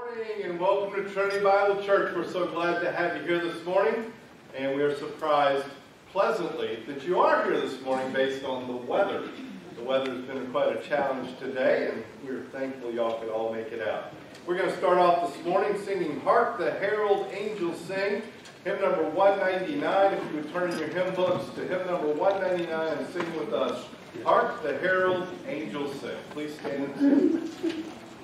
morning and welcome to Trinity Bible Church. We're so glad to have you here this morning, and we are surprised pleasantly that you are here this morning based on the weather. The weather has been quite a challenge today, and we're thankful y'all could all make it out. We're going to start off this morning singing Hark the Herald Angels Sing, hymn number 199. If you would turn in your hymn books to hymn number 199 and sing with us, Hark the Herald Angels Sing. Please stand and sing.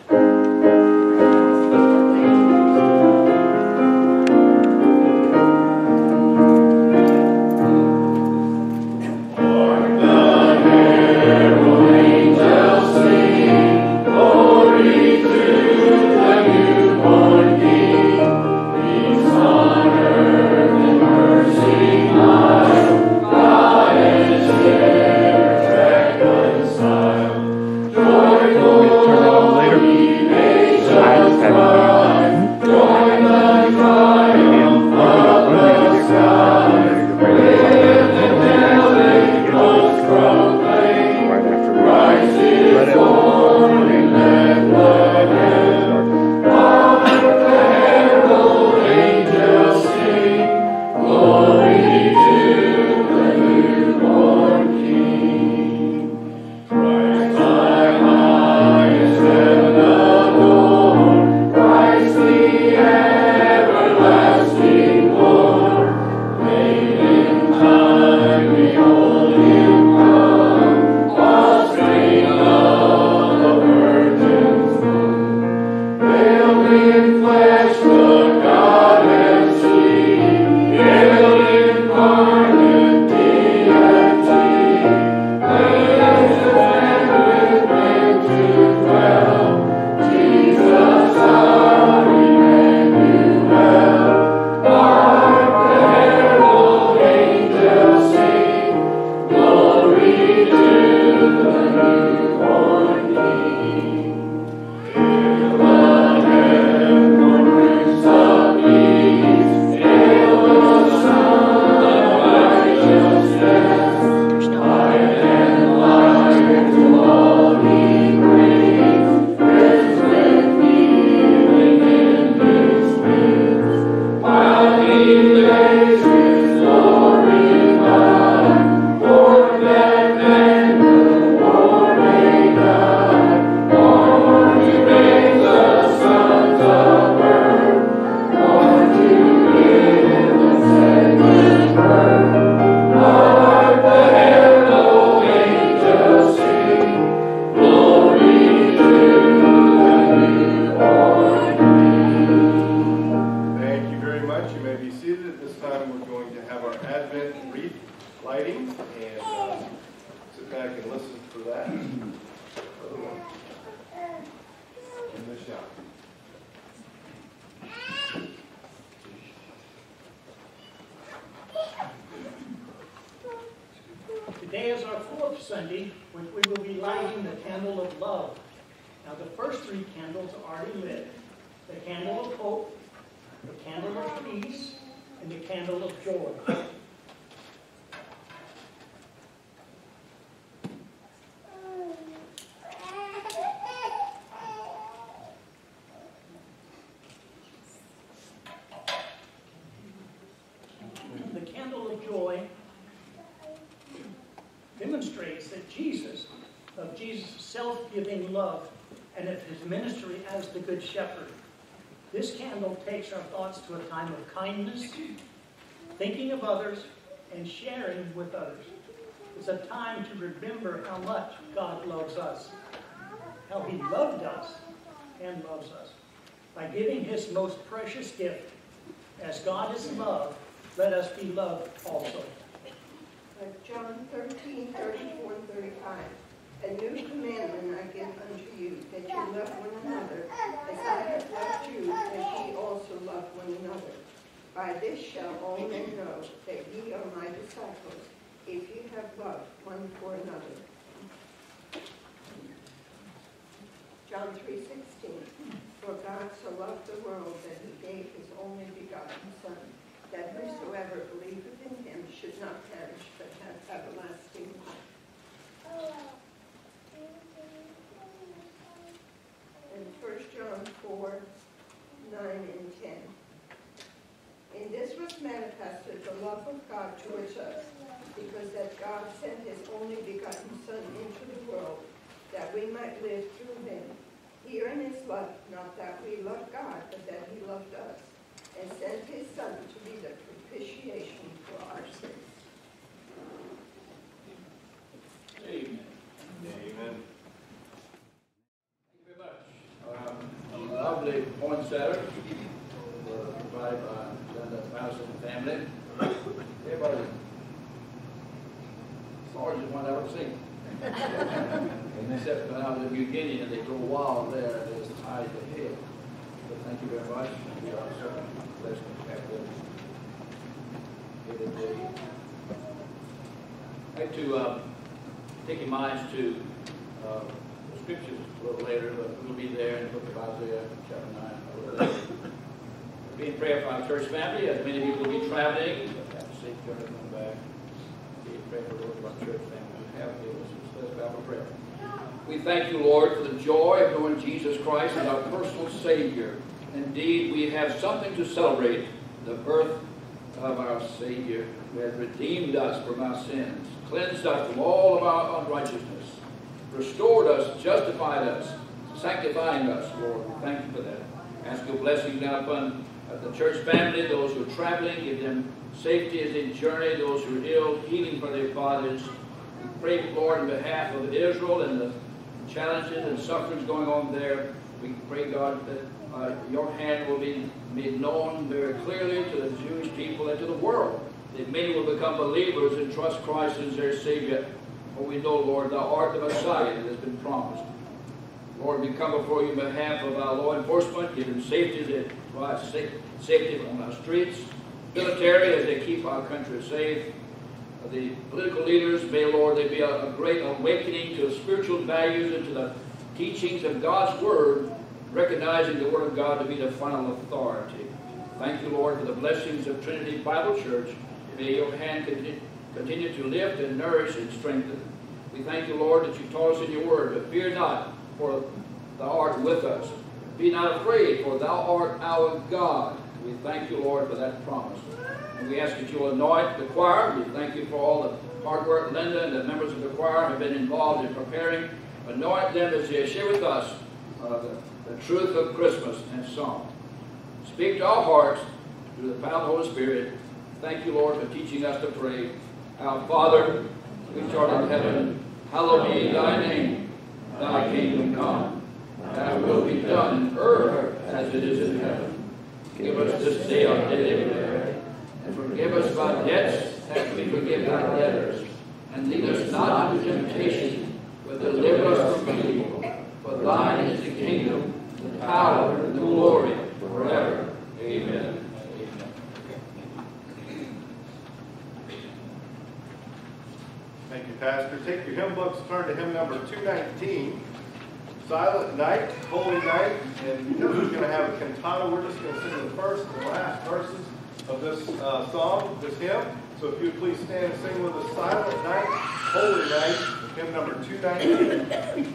Today is our fourth Sunday, when we will be lighting the candle of love. Now the first three candles are already lit. The candle of hope, the candle of peace, and the candle of joy. The candle of joy demonstrates that Jesus' self-giving love and of his ministry as the Good Shepherd. This candle takes our thoughts to a time of kindness, thinking of others, and sharing with others. It's a time to remember how much God loves us, how he loved us and loves us. By giving his most precious gift, as God is love, let us be loved also. John 13:34 and 35. A new commandment I give unto you, that you love one another, as I have loved you, that ye also love one another. By this shall all men know that ye are my disciples, if ye have love one for another. John 3:16. For God so loved the world that he gave his only begotten Son, that whosoever believeth in him should not perish, but have everlasting life. And 1 John 4, 9 and 10. In this was manifested the love of God towards us, because that God sent his only begotten Son into the world, that we might live through him. Herein is love, not that we loved God, but that he loved us, and sent his Son to be the propitiation for our sins. Amen. Amen. Thank you very much. A lovely poinsettia provided by Linda Madison family. Everybody, as large as one I've ever seen. Except when I was in New Guinea and they grow wild there, there's tied to hill. But thank you very much. We are so blessed to have them here today. I'd like to take your minds to the scriptures a little later, but we'll be there in the book of Isaiah, chapter 9, a little later. Be in prayer for our church family, as many people will be traveling, but have a safe journey coming back. Be in prayer for those of our church family who have given us. Let's bow for prayer. We thank you, Lord, for the joy of knowing Jesus Christ as our personal Savior. Indeed, we have something to celebrate, the birth of our Savior, who has redeemed us from our sins, cleansed us from all of our unrighteousness, restored us, justified us, sanctifying us, Lord. We thank you for that. Ask your blessings now upon the church family, those who are traveling, give them safety as they journey, those who are ill, healing for their bodies. We pray, Lord, on behalf of Israel and the challenges and sufferings going on there. We pray, God, that your hand will be made known very clearly to the Jewish people and to the world, that many will become believers and trust Christ as their Savior. For we know, Lord, thou art the Messiah that has been promised. Lord, we come before you on behalf of our law enforcement, give them safety as they provide safety on our streets, military as they keep our country safe. The political leaders, may, Lord, there be a great awakening to spiritual values and to the teachings of God's Word, recognizing the Word of God to be the final authority. Thank you, Lord, for the blessings of Trinity Bible Church. May your hand continue to lift and nourish and strengthen. We thank you, Lord, that you taught us in your Word, but fear not, for thou art with us. Be not afraid, for thou art our God. We thank you, Lord, for that promise. And we ask that you will anoint the choir. We thank you for all the hard work Linda and the members of the choir have been involved in preparing. Anoint them as they share with us the truth of Christmas and song. Speak to our hearts through the power of the Holy Spirit. Thank you, Lord, for teaching us to pray. Our Father, which art in heaven, hallowed be thy name. Thy kingdom come. Thy will be done in earth as it is in heaven. Give us this day our daily bread, and forgive us of our debts as we forgive our debtors. And lead us not into temptation, but deliver us from evil. For thine is the kingdom, the power, and the glory, forever. Amen. Thank you, Pastor. Take your hymn books, turn to hymn number 219, Silent Night, Holy Night. And because we're going to have a cantata, we're just going to sing the first and last verses of this song, this hymn. So if you would please stand and sing with us, Silent Night, Holy Night, hymn number 219.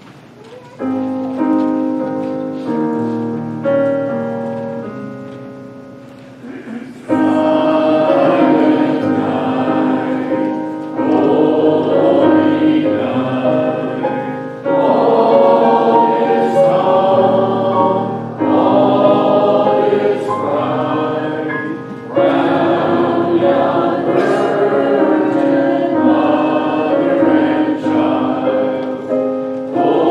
Oh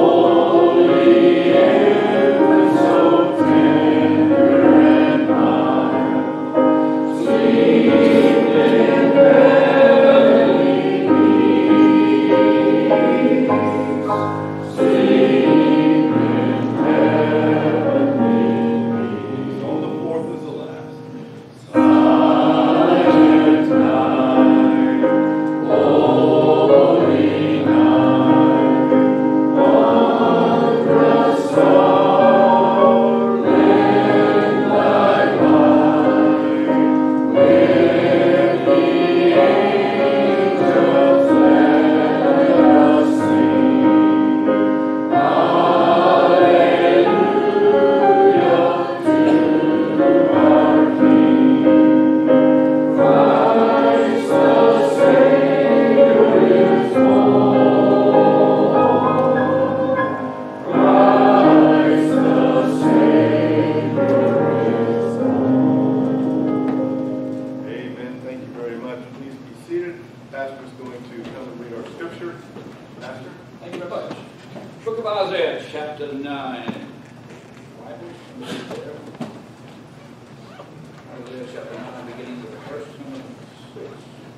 Isaiah chapter 9, beginning with verse number 6.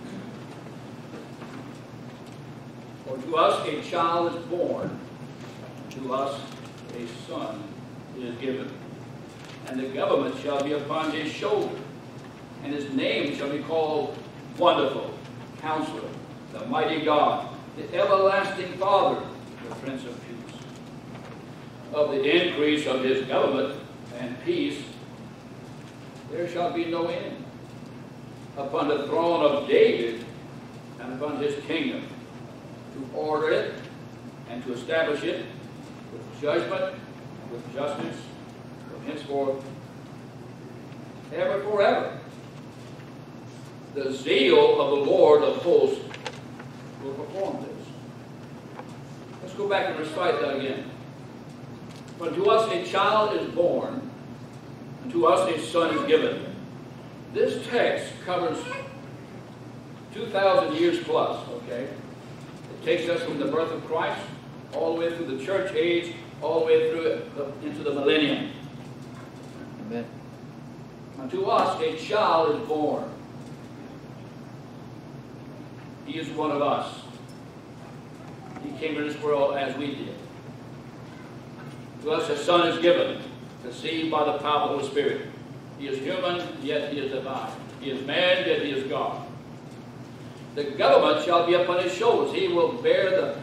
For to us a child is born, to us a son is given, and the government shall be upon his shoulder, and his name shall be called Wonderful, Counselor, the Mighty God, the Everlasting Father, the Prince of Peace. Of the increase of his government and peace there shall be no end, upon the throne of David and upon his kingdom, to order it and to establish it with judgment and with justice from henceforth, ever forever. The zeal of the Lord of hosts will perform this. Let's go back and recite that again. For to us a child is born, and to us a son is given. This text covers 2,000 years plus, okay? It takes us from the birth of Christ all the way through the church age, all the way through into the millennium. Amen. Unto us a child is born. He is one of us. He came to this world as we did. To us a son is given, conceived by the power of the Holy Spirit. He is human, yet he is divine. He is man, yet he is God. The government shall be upon his shoulders. He will bear the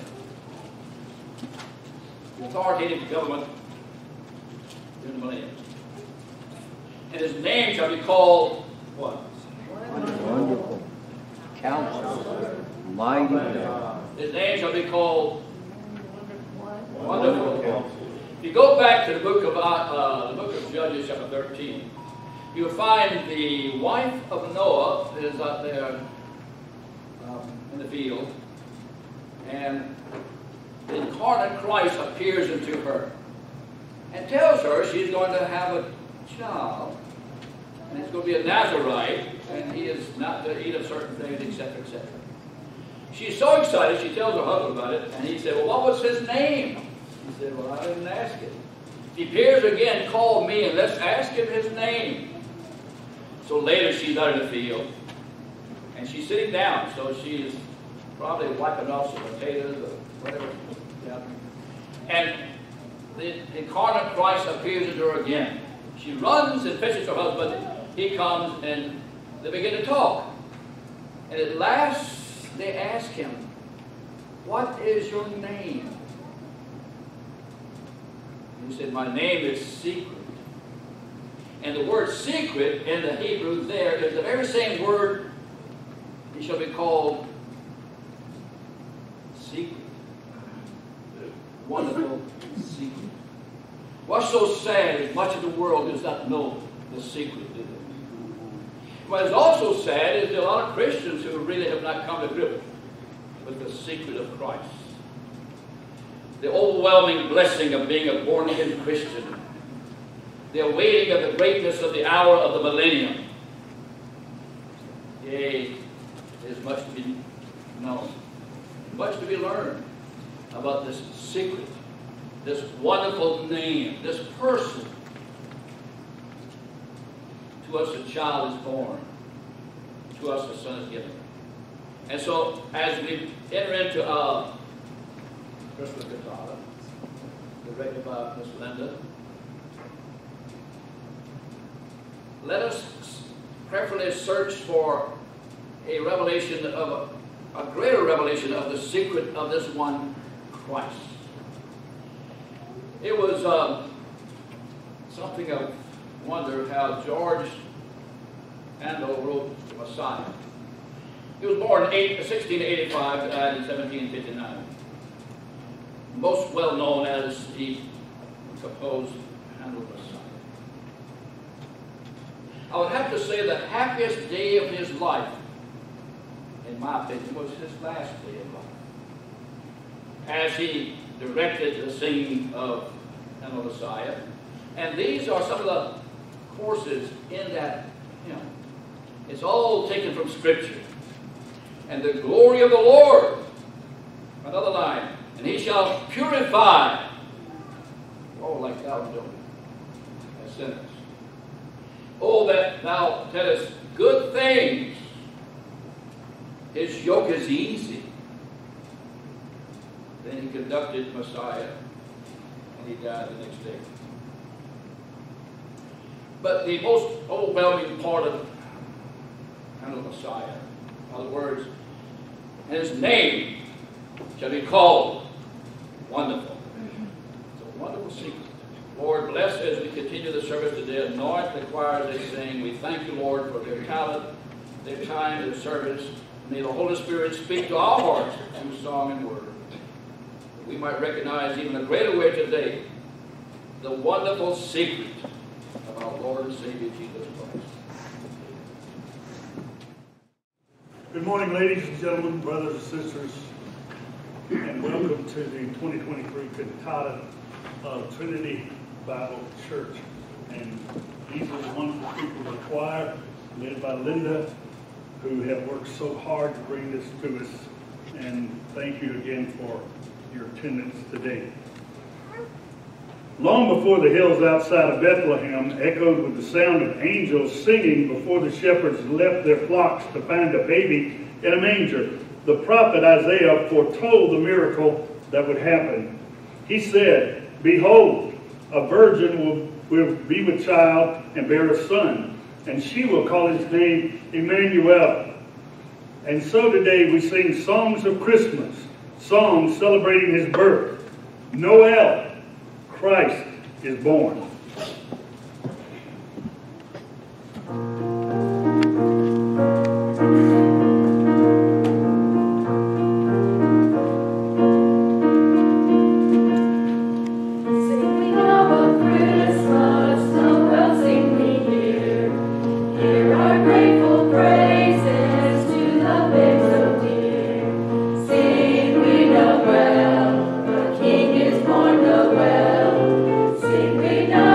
authoritative government in the millennium. And his name shall be called what? Wonderful. Counselor. Mighty God. His name shall be called Wonderful. If you go back to the book of Judges, chapter 13, you'll find the wife of Noah is out there in the field, and the incarnate Christ appears into her and tells her she's going to have a child, and it's going to be a Nazarite, and he is not to eat of certain things, etc., etc. She's so excited, she tells her husband about it, and he said, well, what was his name? He said, well, I didn't ask him. If he appears again, call me, and let's ask him his name. So later she's out in the field, and she's sitting down, so she is probably wiping off some potatoes or whatever. Yeah. And the incarnate Christ appears to her again. She runs and fetches her husband. He comes, and they begin to talk. And at last they ask him, what is your name? He said, my name is Secret. And the word secret in the Hebrew there is the very same word. He shall be called Secret. Wonderful secret. What's so sad is much of the world does not know the secret, do they? What is also sad is there are a lot of Christians who really have not come to grips with the secret of Christ. The overwhelming blessing of being a born-again Christian. The awaiting of the greatness of the hour of the millennium. Yea, there's much to be known, much to be learned about this secret, this wonderful name, this person. To us a child is born, to us a son is given. And so, as we enter into Christmas Cantata, directed by Miss Linda, let us prayerfully search for a revelation of a greater revelation of the secret of this one Christ. It was something of wonder how George Handel wrote the Messiah. He was born in 1685, died in 1759. Most well known as the composed Handel Messiah. I would have to say the happiest day of his life, in my opinion, was his last day of life. As he directed the singing of the Messiah. And these are some of the courses in that hymn. It's all taken from Scripture. And the glory of the Lord, another line, and he shall purify, oh, like thou doest, as sinners. Oh, that thou tellest good things. His yoke is easy. Then he conducted Messiah, and he died the next day. But the most overwhelming part of Messiah, in other words, his name shall be called Wonderful. It's a wonderful secret. Lord, bless as we continue the service today. Anoint the choir as they sing. We thank you, Lord, for their talent, their time, their service. May the Holy Spirit speak to our hearts through song and word. That we might recognize even a greater way today the wonderful secret of our Lord and Savior Jesus Christ. Good morning, ladies and gentlemen, brothers and sisters, and welcome to the 2023 Cantata of Trinity Bible Church. And these are the wonderful people of the choir, led by Linda, who have worked so hard to bring this to us. And thank you again for your attendance today. Long before the hills outside of Bethlehem echoed with the sound of angels singing before the shepherds left their flocks to find a baby in a manger, the prophet Isaiah foretold the miracle that would happen. He said, "Behold, a virgin will be with child and bear a son, and she will call his name Emmanuel." And so today we sing songs of Christmas, songs celebrating his birth. Noel, Christ is born. Sing we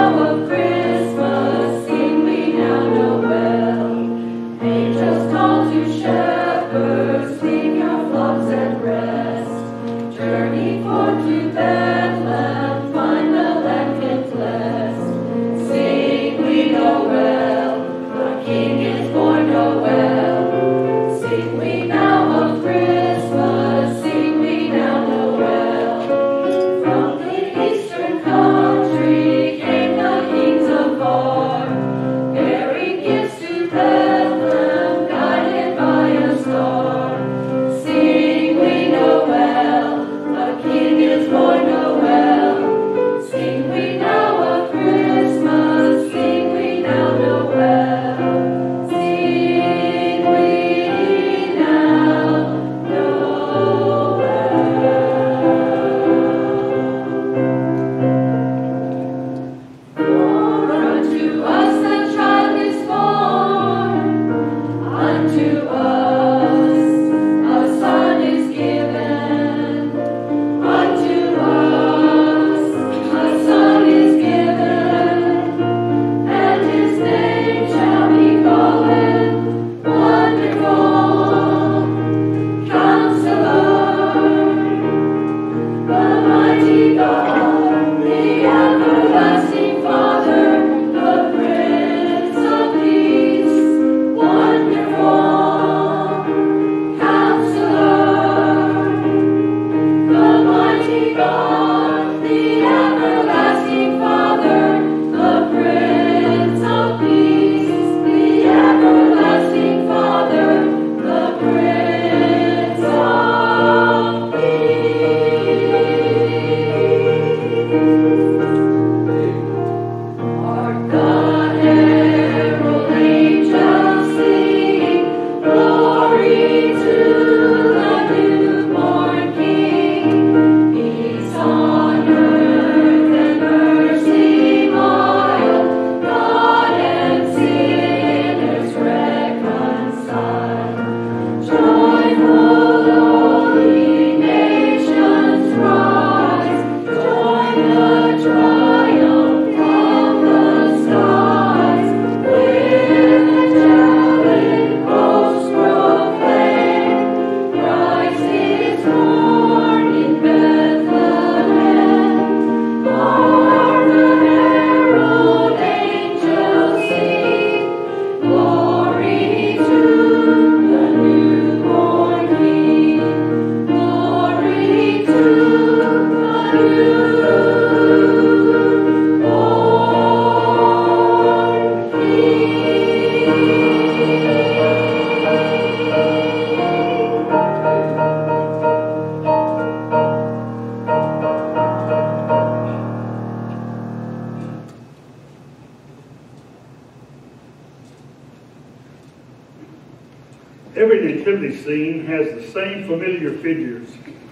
Every nativity scene has the same familiar figures: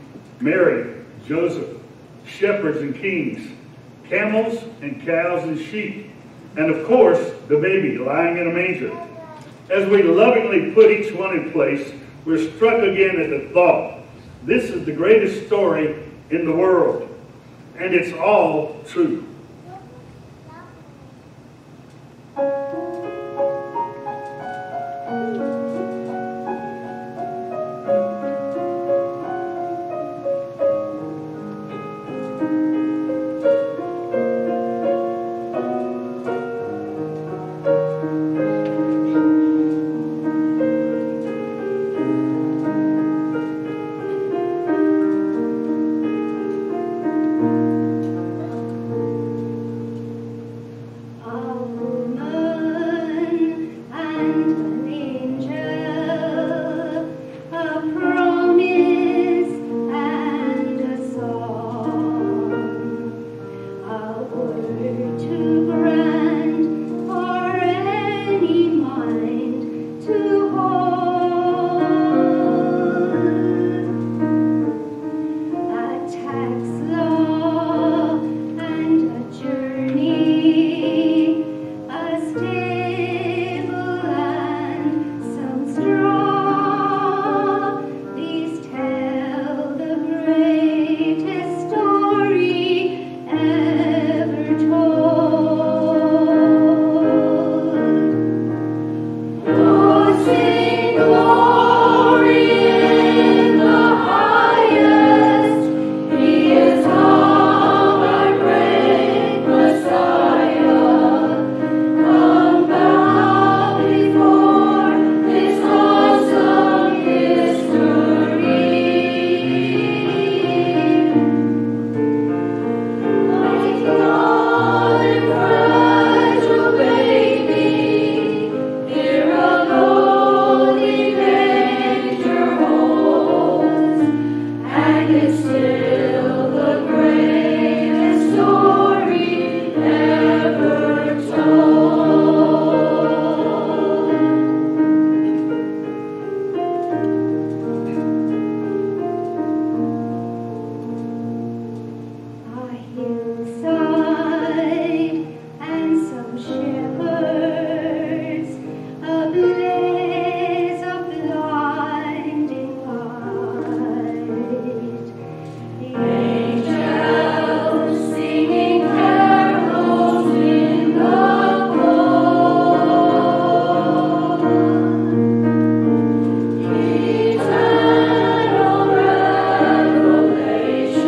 Mary, Joseph, shepherds and kings, camels and cows and sheep, and of course, the baby lying in a manger. As we lovingly put each one in place, we're struck again at the thought, this is the greatest story in the world, and it's all true.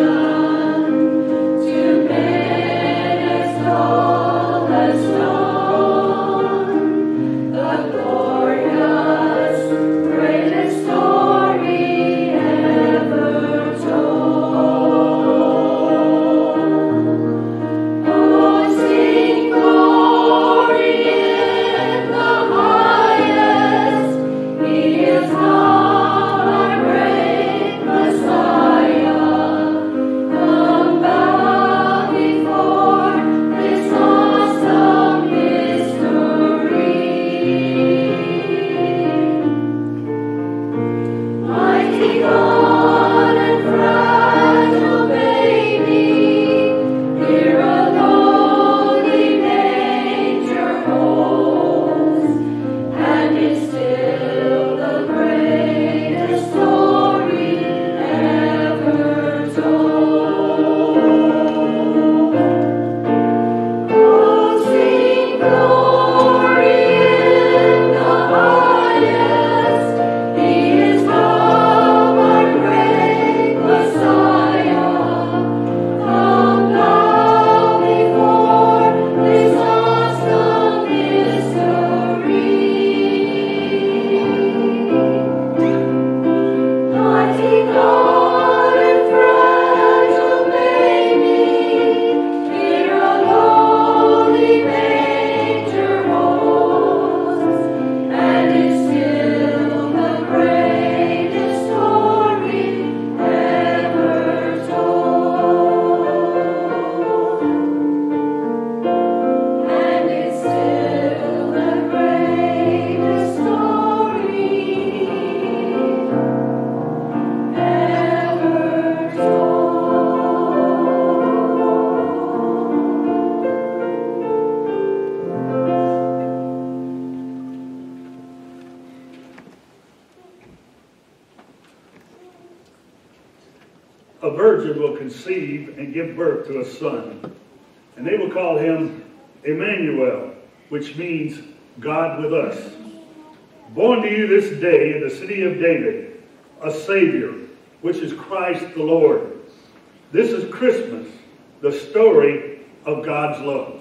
Stars virgin will conceive and give birth to a son, and they will call him Emmanuel, which means God with us. Born to you this day in the city of David, a Savior, which is Christ the Lord. This is Christmas, the story of God's love.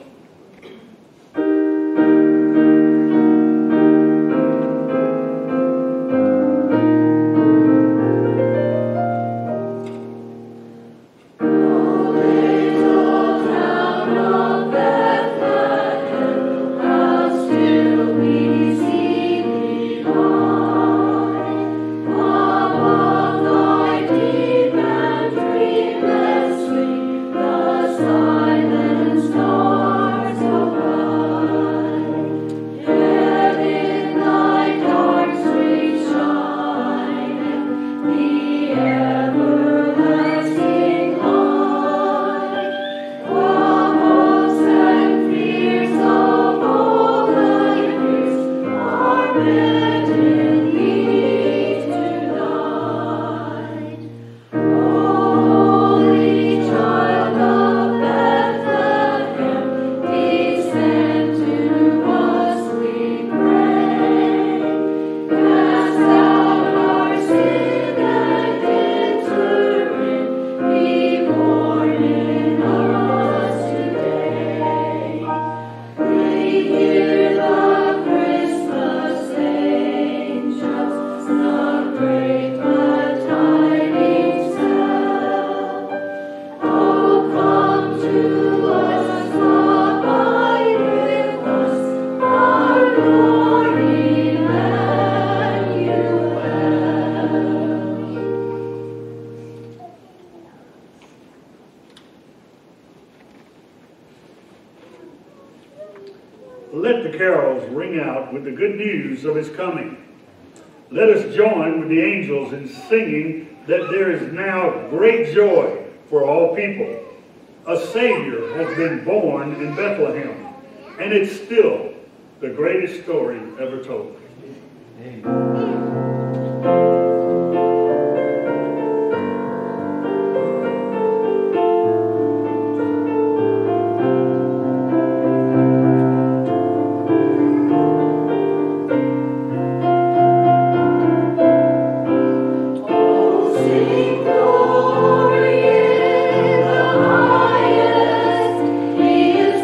Let the carols ring out with the good news of his coming. Let us join with the angels in singing that there is now great joy for all people. A Savior has been born in Bethlehem, and it's still the greatest story ever told. Amen.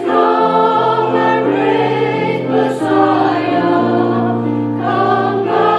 Messiah, come back.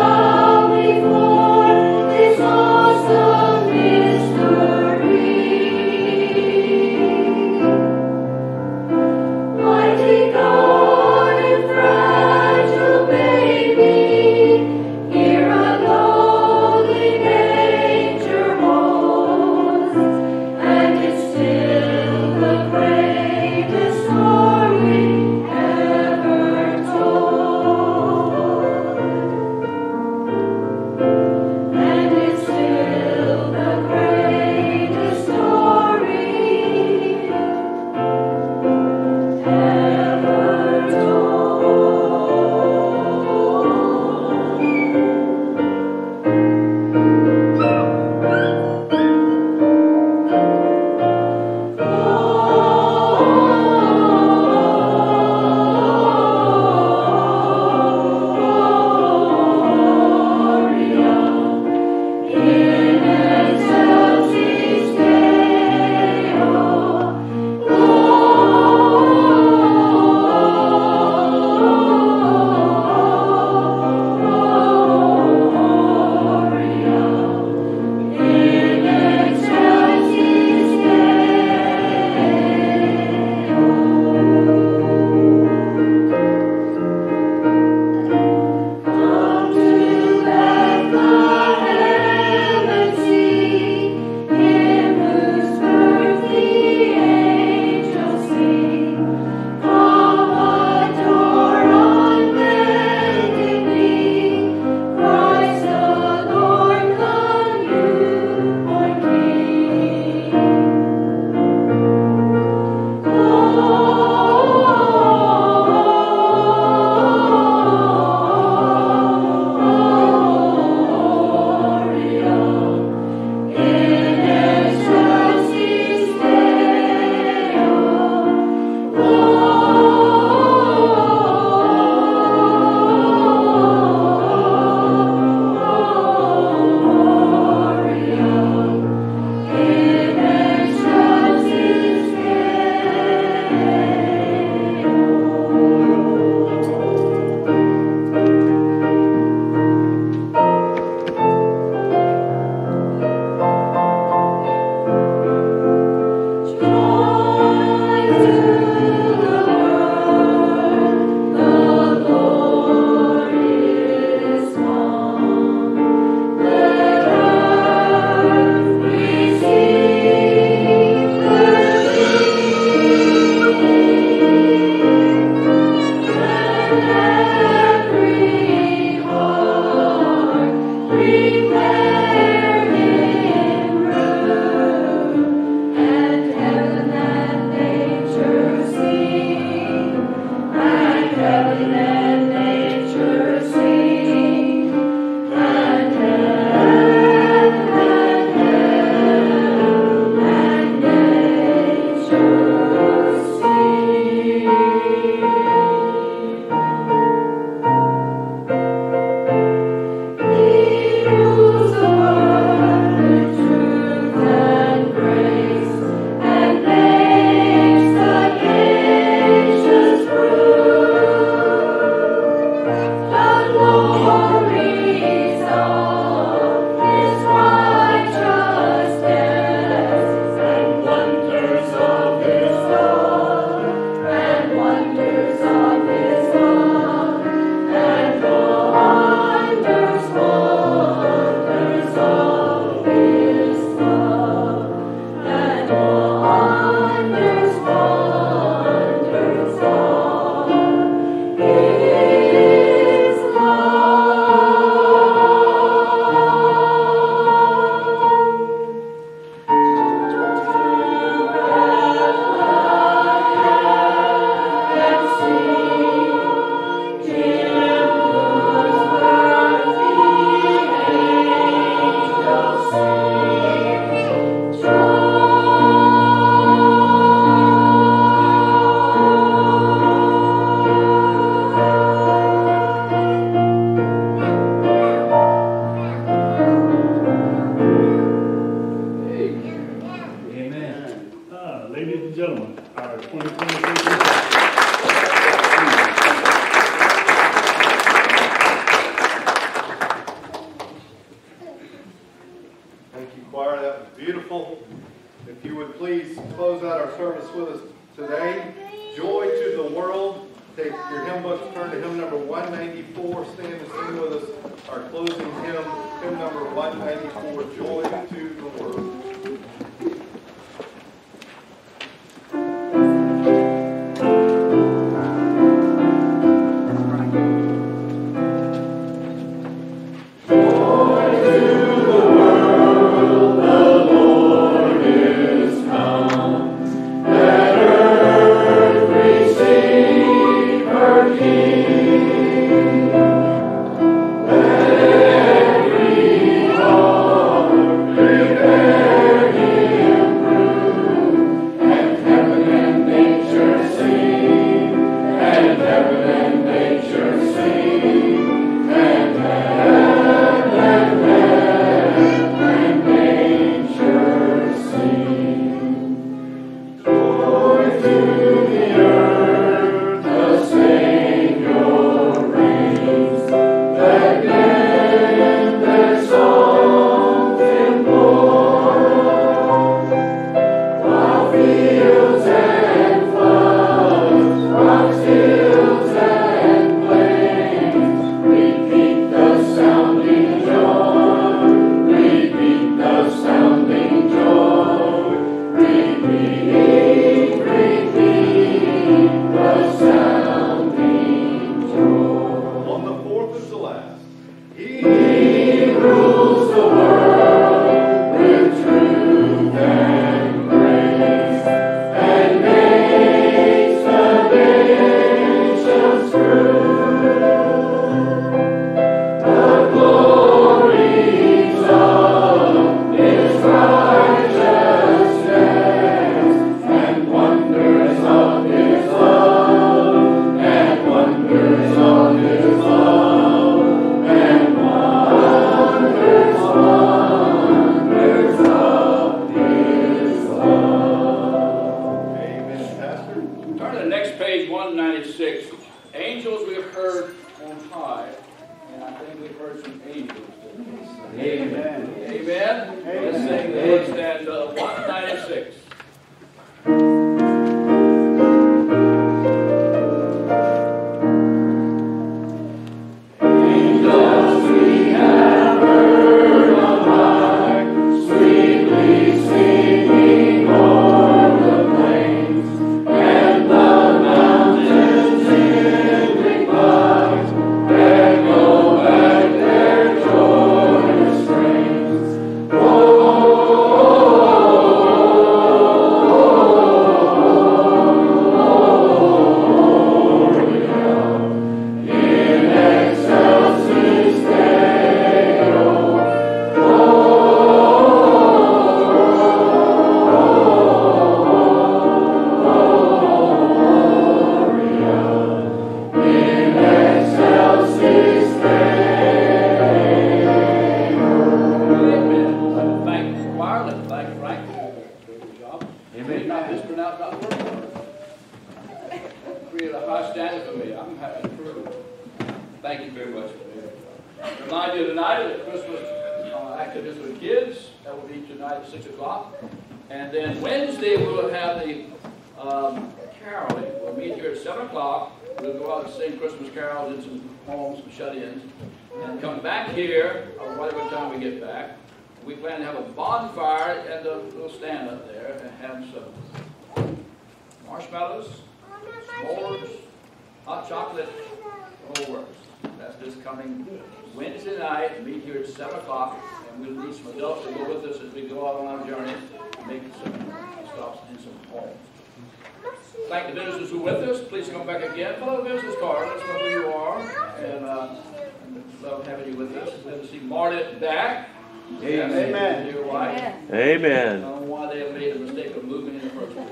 Thank you very much. Remind you tonight that Christmas activities with kids. That will be tonight at 6 o'clock. And then Wednesday we will have the caroling. We'll meet here at 7 o'clock. We'll go out and sing Christmas carols in some homes, some shut-ins. And come back here, or whatever time we get back. We plan to have a bonfire and a little stand up there and have some marshmallows, s'mores, hot chocolate, the whole works. That's this coming Wednesday night. Meet here at 7 o'clock, and we'll need some adults to go with us as we go out on our journey and make some stops in some homes. Thank the visitors who are with us. Please come back again. Fill out a visitor's card. Let us know who you are. And love having you with us. Good to see Marty back. Amen. Amen. Dear wife. Amen. I don't know why they made the mistake of moving in the first place.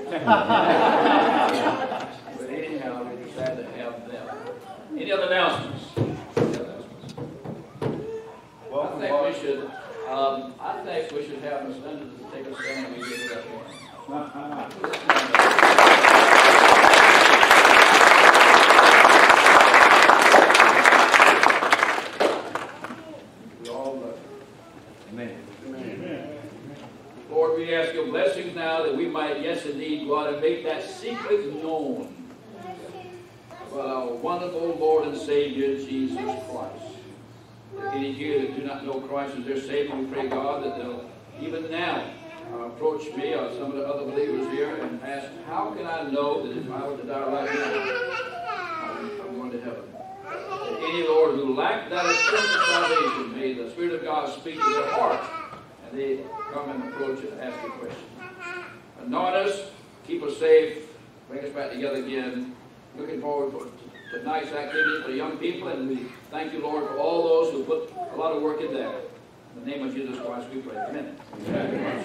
But anyhow, we're glad to have them. Any other announcements? Welcome, I think we should have Miss Linda to take a stand and we give her that We all love her. Amen. Lord, we ask your blessings now that we might, yes indeed, go out and make that secret known about our wonderful Lord and Savior, Jesus Christ. There are any here that do not know Christ as their Savior, we pray, God, that they'll even now approach me or some of the other believers here and ask, how can I know that if I were to die right now, I'm going to heaven? That any, Lord, who lack that assurance of salvation, may the Spirit of God speak to their heart, and they come and approach and ask a question. Anoint us, keep us safe, bring us back together again. Looking forward to tonight's activity for the young people, and we thank you, Lord, for all those who put a lot of work in there. In the name of Jesus Christ we pray. Amen.